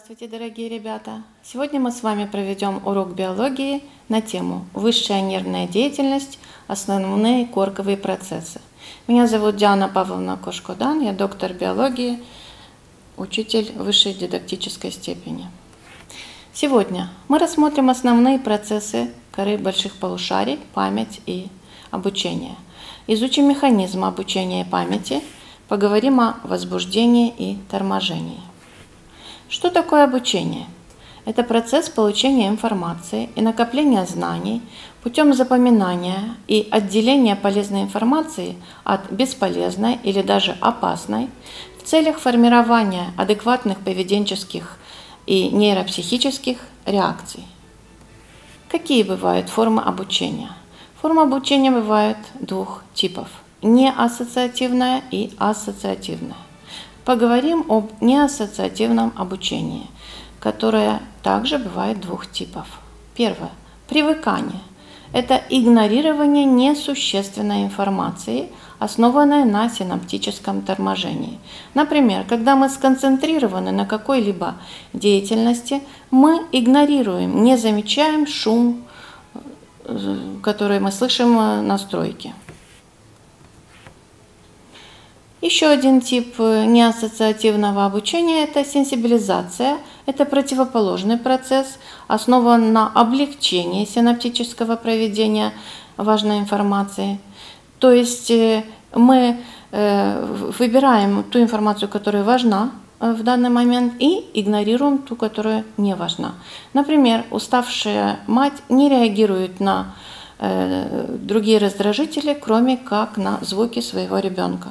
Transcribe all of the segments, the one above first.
Здравствуйте, дорогие ребята! Сегодня мы с вами проведем урок биологии на тему «Высшая нервная деятельность. Основные корковые процессы». Меня зовут Диана Павловна Кошкодан, я доктор биологии, учитель высшей дидактической степени. Сегодня мы рассмотрим основные процессы коры больших полушарий, память и обучение. Изучим механизм обучения и памяти, поговорим о возбуждении и торможении. Что такое обучение? Это процесс получения информации и накопления знаний путем запоминания и отделения полезной информации от бесполезной или даже опасной в целях формирования адекватных поведенческих и нейропсихических реакций. Какие бывают формы обучения? Формы обучения бывают двух типов – неассоциативная и ассоциативная. Поговорим об неассоциативном обучении, которое также бывает двух типов. Первое – привыкание. Это игнорирование несущественной информации, основанной на синаптическом торможении. Например, когда мы сконцентрированы на какой-либо деятельности, мы игнорируем, не замечаем шум, который мы слышим на стройке. Еще один тип неассоциативного обучения – это сенсибилизация. Это противоположный процесс, основан на облегчении синаптического проведения важной информации. То есть мы выбираем ту информацию, которая важна в данный момент, и игнорируем ту, которая не важна. Например, уставшая мать не реагирует на другие раздражители, кроме как на звуки своего ребенка.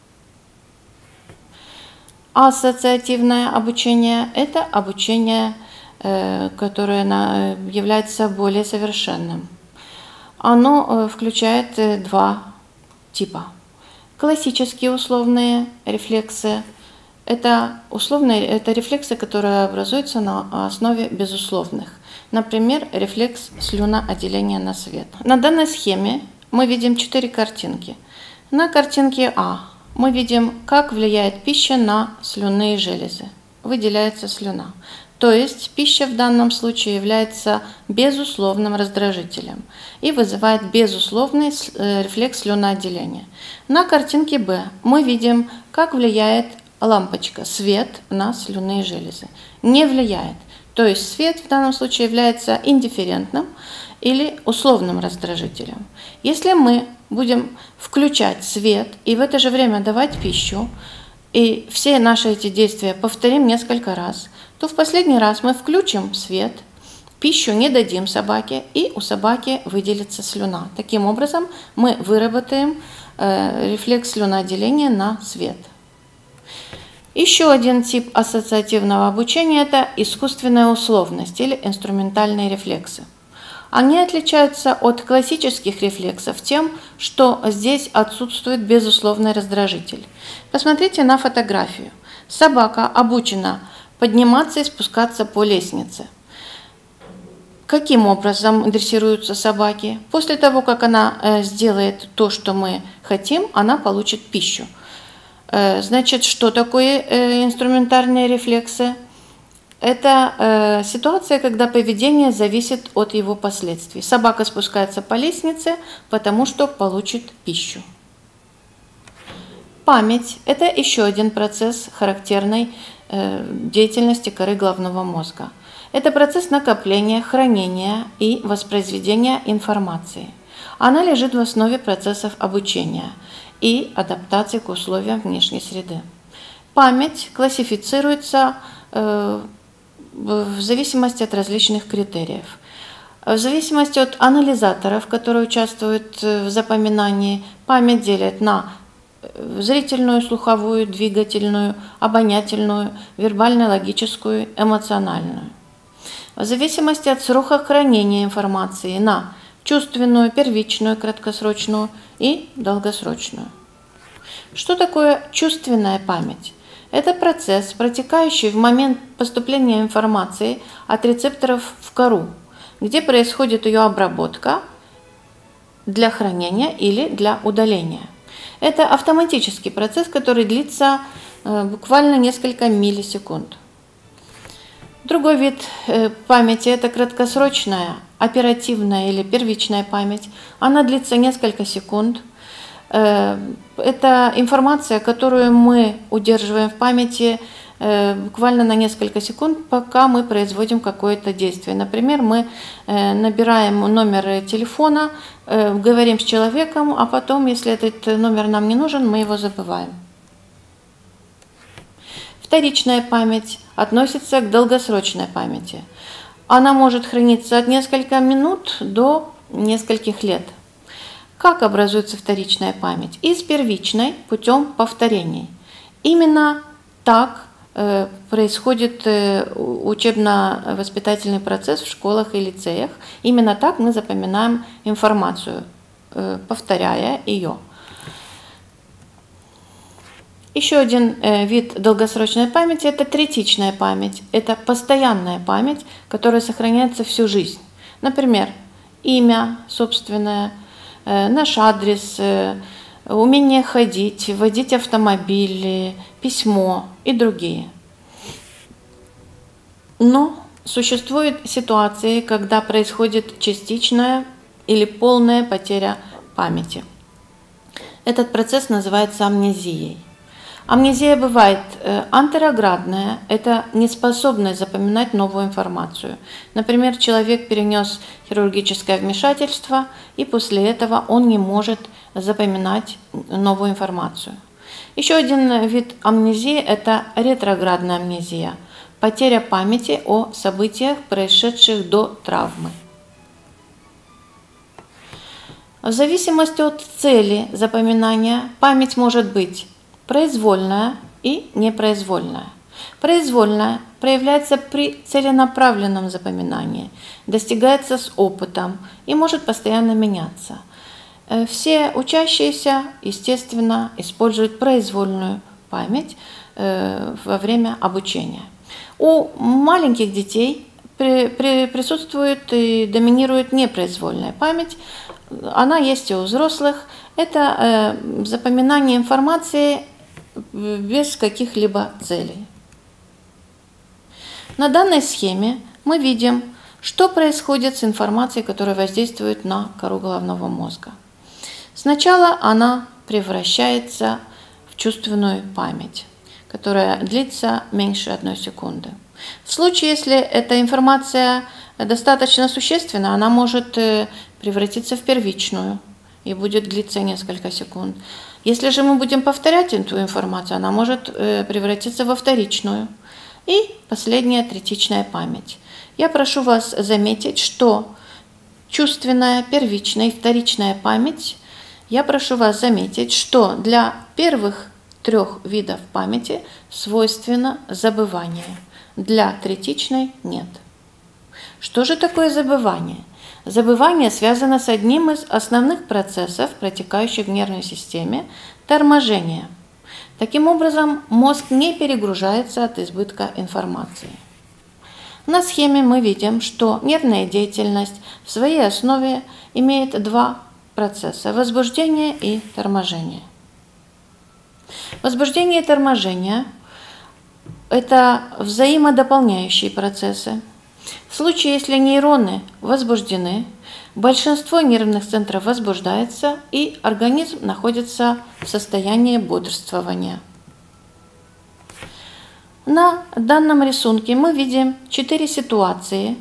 Ассоциативное обучение – это обучение, которое является более совершенным. Оно включает два типа. Классические условные рефлексы – это рефлексы, которые образуются на основе безусловных. Например, рефлекс слюноотделения на свет. На данной схеме мы видим 4 картинки. На картинке А мы видим, как влияет пища на слюнные железы. Выделяется слюна. То есть пища в данном случае является безусловным раздражителем и вызывает безусловный рефлекс слюноотделения. На картинке Б мы видим, как влияет лампочка, свет на слюнные железы. Не влияет. То есть свет в данном случае является индифферентным или условным раздражителем. Если мы будем включать свет и в это же время давать пищу, и все наши эти действия повторим несколько раз, то в последний раз мы включим свет, пищу не дадим собаке, и у собаки выделится слюна. Таким образом мы выработаем рефлекс слюноотделения на свет. Еще один тип ассоциативного обучения – это искусственная условность или инструментальные рефлексы. Они отличаются от классических рефлексов тем, что здесь отсутствует безусловный раздражитель. Посмотрите на фотографию. Собака обучена подниматься и спускаться по лестнице. Каким образом дрессируются собаки? После того, как она сделает то, что мы хотим, она получит пищу. Значит, что такое инструментальные рефлексы? Это ситуация, когда поведение зависит от его последствий. Собака спускается по лестнице, потому что получит пищу. Память – это еще один процесс характерной деятельности коры головного мозга. Это процесс накопления, хранения и воспроизведения информации. Она лежит в основе процессов обучения и адаптации к условиям внешней среды. Память классифицируется в зависимости от различных критериев. В зависимости от анализаторов, которые участвуют в запоминании, память делят на зрительную, слуховую, двигательную, обонятельную, вербально-логическую, эмоциональную. В зависимости от срока хранения информации на чувственную, первичную, краткосрочную и долгосрочную. Что такое чувственная память? Это процесс, протекающий в момент поступления информации от рецепторов в кору, где происходит ее обработка для хранения или для удаления. Это автоматический процесс, который длится буквально несколько миллисекунд. Другой вид памяти – это краткосрочная, оперативная или первичная память. Она длится несколько секунд. Это информация, которую мы удерживаем в памяти буквально на несколько секунд, пока мы производим какое-то действие. Например, мы набираем номер телефона, говорим с человеком, а потом, если этот номер нам не нужен, мы его забываем. Вторичная память относится к долгосрочной памяти. Она может храниться от нескольких минут до нескольких лет. Как образуется вторичная память? Из первичной путем повторений. Именно так происходит учебно-воспитательный процесс в школах и лицеях. Именно так мы запоминаем информацию, повторяя ее. Еще один вид долгосрочной памяти – это третичная память. Это постоянная память, которая сохраняется всю жизнь. Например, имя собственное, наш адрес, умение ходить, водить автомобиль, письмо и другие. Но существуют ситуации, когда происходит частичная или полная потеря памяти. Этот процесс называется амнезией. Амнезия бывает антероградная, это неспособность запоминать новую информацию. Например, человек перенес хирургическое вмешательство, и после этого он не может запоминать новую информацию. Еще один вид амнезии – это ретроградная амнезия, потеря памяти о событиях, происшедших до травмы. В зависимости от цели запоминания память может быть произвольная и непроизвольная. Произвольная проявляется при целенаправленном запоминании, достигается с опытом и может постоянно меняться. Все учащиеся, естественно, используют произвольную память во время обучения. У маленьких детей присутствует и доминирует непроизвольная память. Она есть и у взрослых. Это запоминание информации без каких-либо целей. На данной схеме мы видим, что происходит с информацией, которая воздействует на кору головного мозга. Сначала она превращается в чувственную память, которая длится меньше 1 секунды. В случае, если эта информация достаточно существенна, она может превратиться в первичную и будет длиться несколько секунд. Если же мы будем повторять эту информацию, она может превратиться во вторичную. И последняя третичная память. Я прошу вас заметить, что чувственная, первичная и вторичная память, я прошу вас заметить, что для первых 3 видов памяти свойственно забывание. Для третичной нет. Что же такое забывание? Забывание связано с одним из основных процессов, протекающих в нервной системе – торможение. Таким образом, мозг не перегружается от избытка информации. На схеме мы видим, что нервная деятельность в своей основе имеет 2 процесса – возбуждение и торможение. Возбуждение и торможение – это взаимодополняющие процессы. В случае, если нейроны возбуждены, большинство нервных центров возбуждается, и организм находится в состоянии бодрствования. На данном рисунке мы видим 4 ситуации,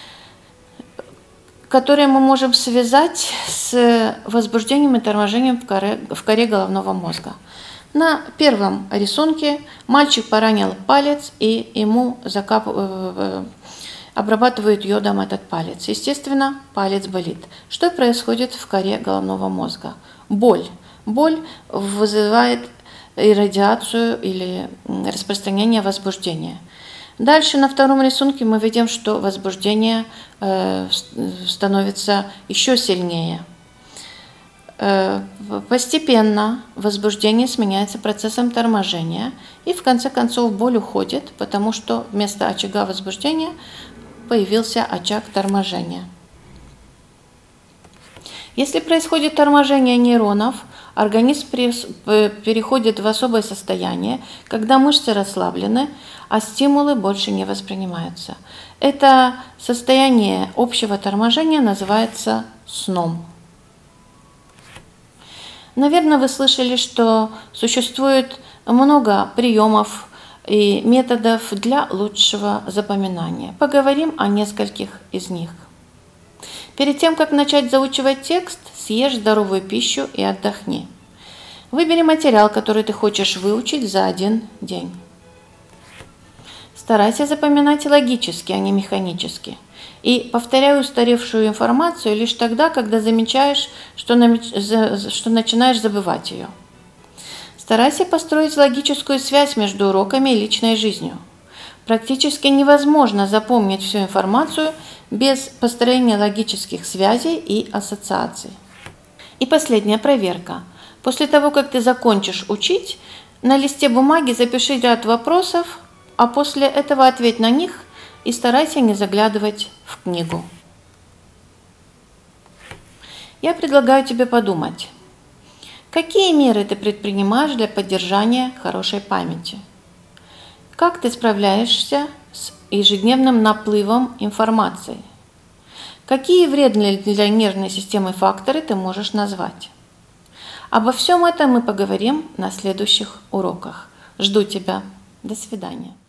которые мы можем связать с возбуждением и торможением в коре головного мозга. На первом рисунке мальчик поранил палец, и ему обрабатывают йодом этот палец. Естественно, палец болит. Что происходит в коре головного мозга? Боль. Боль вызывает иррадиацию или распространение возбуждения. Дальше на втором рисунке мы видим, что возбуждение становится еще сильнее. Постепенно возбуждение сменяется процессом торможения, и в конце концов боль уходит, потому что вместо очага возбуждения появился очаг торможения. Если происходит торможение нейронов, организм переходит в особое состояние, когда мышцы расслаблены, а стимулы больше не воспринимаются. Это состояние общего торможения называется сном. Наверное, вы слышали, что существует много приемов и методов для лучшего запоминания. Поговорим о нескольких из них. Перед тем, как начать заучивать текст, съешь здоровую пищу и отдохни. Выбери материал, который ты хочешь выучить за один день. Старайся запоминать логически, а не механически. И повторяй устаревшую информацию лишь тогда, когда замечаешь, что начинаешь забывать ее. Старайся построить логическую связь между уроками и личной жизнью. Практически невозможно запомнить всю информацию без построения логических связей и ассоциаций. И последняя проверка. После того, как ты закончишь учить, на листе бумаги запиши ряд вопросов, а после этого ответь на них и старайся не заглядывать в книгу. Я предлагаю тебе подумать, какие меры ты предпринимаешь для поддержания хорошей памяти? Как ты справляешься с ежедневным наплывом информации? Какие вредные для нервной системы факторы ты можешь назвать? Обо всем этом мы поговорим на следующих уроках. Жду тебя. До свидания.